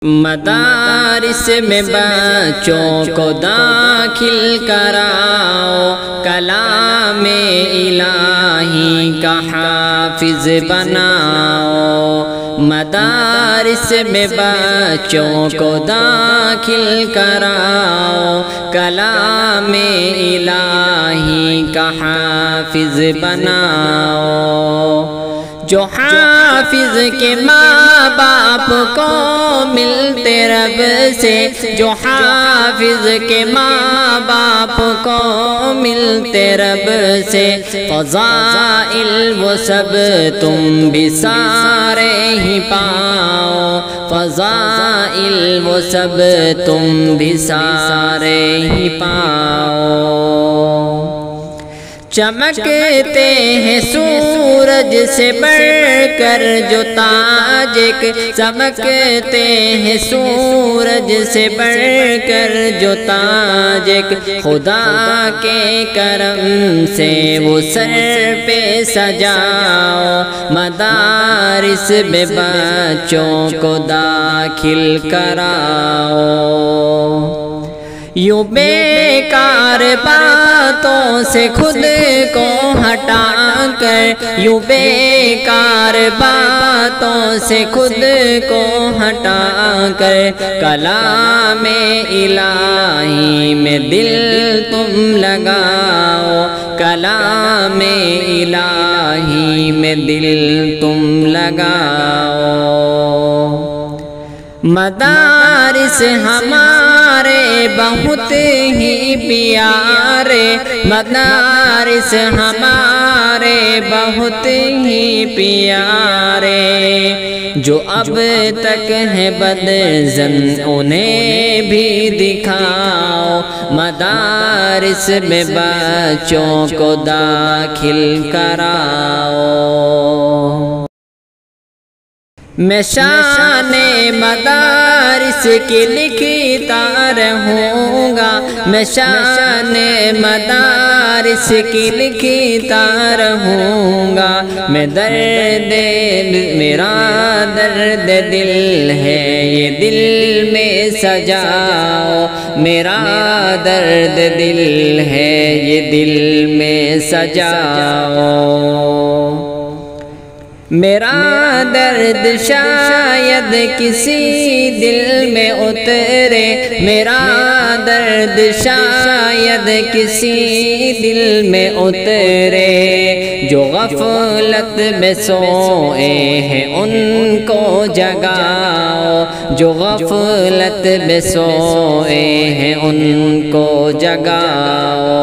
مدارس میں بچوں کو داخل کراؤ، کلام الہی کا حافظ بناؤ۔ مدارس میں بچوں کو داخل کراؤ، کلام الہی کا حافظ بناؤ۔ جو حافظ کے ماں باپ کو ملتے رب سے، جو حافظ کے ماں باپ کو ملتے رب سے، فضائل وہ سب تم بھی سارے ہی پاؤ، فضائل وہ سب تم بھی سارے ہی پاؤ۔ چمکتے ہیں سورج سے بڑھ کر جو تاج ایک، چمکتے ہیں سورج سے بڑھ کر جو تاج ایک، خدا کے کرم سے وہ سر پہ سجاؤ۔ مدارس میں بچوں کو داخل کراؤ۔ یوں بیکار باتوں سے خود کو ہٹا کر، یوں بیکار باتوں سے خود کو ہٹا کر، کلام الہی میں دل تم لگاؤ، کلام الہی میں دل تم لگاؤ۔ مدارس ہمارے بہت ہی پیارے، مدارس ہمارے بہت ہی پیارے، جو اب تک ہیں بدظن انہیں بھی دکھاؤ۔ مدارس میں بچوں کو داخل کراؤ۔ میں شان مدارس کی لکھتا رہوں گا، میں شان مدارس کی لکھتا رہوں گا۔ میں درد میرا درد دل ہے یہ دل میں سجاؤ، میرا درد دل ہے یہ دل میں سجاؤ۔ میرا درد شاید کسی دل میں اترے، میرا درد شاید کسی دل میں اترے، جو غفلت میں سوئے ہیں ان کو جگاؤ، جو غفلت میں سوئے ہیں ان کو جگاؤ۔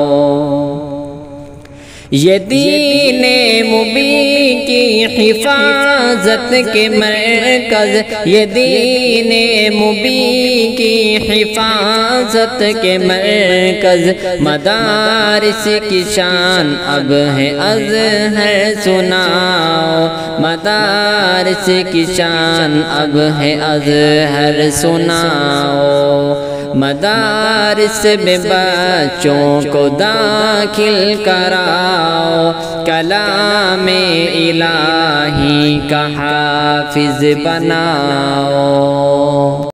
یہ دین مبین کی حفاظت کے مرکز، یہ دین مبین کی حفاظت کے مرکز، مدارس کی شان اب ہے ازہر سناؤ، مدارس کی شان اب ہے ازہر سناؤ۔ مدارس میں بچوں کو داخل کراؤ، کلام الہی کا حافظ بناؤ۔